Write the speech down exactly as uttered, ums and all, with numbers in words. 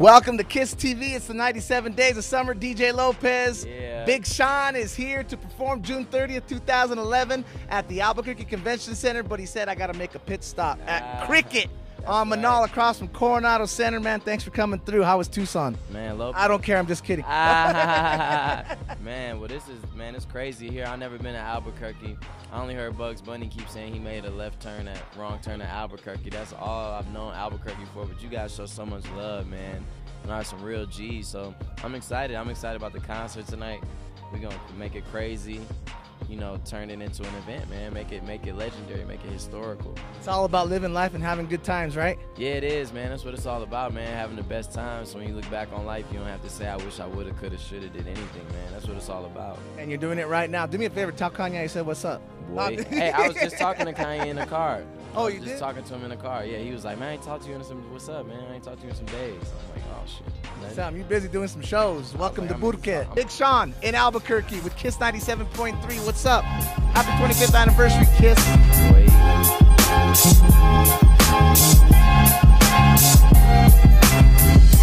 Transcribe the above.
Welcome to Kiss T V. It's the ninety-seven Days of Summer. D J Lopez. Yeah. Big Sean is here to perform June thirtieth, two thousand eleven at the Albuquerque Convention Center, but he said I got to make a pit stop at Ah, Cricket on Manal, right, across from Coronado Center. Man, thanks for coming through. How was Tucson? Man, Lopez. I don't care. I'm just kidding. Ah, man, well, this is, man, it's crazy here. I've never been to Albuquerque. I only heard Bugs Bunny keep saying he made a left turn at, wrong turn at Albuquerque. That's all I've known Albuquerque for, but you guys show so much love, man. And are some real G's, so I'm excited. I'm excited about the concert tonight. We're gonna make it crazy, you know, turn it into an event, man. Make it, make it legendary, make it historical. It's all about living life and having good times, right? Yeah, it is, man. That's what it's all about, man. Having the best times. So when you look back on life, you don't have to say, I wish I woulda, coulda, shoulda, did anything, man. That's what it's all about. And you're doing it right now. Do me a favor. Tell Kanye I said what's up. Boy. Hey, I was just talking to Kanye in the car. Oh, I was you just did? talking to him in the car. Yeah, he was like, man, I ain't talked to you in some, what's up, man? I ain't talked to you in some days. I'm like, oh, shit. Sam, you busy doing some shows. Welcome like, to I'm Burke. I'm- Big Sean in Albuquerque with Kiss ninety-seven point three. What's up? Happy twenty-fifth anniversary, Kiss. Boy.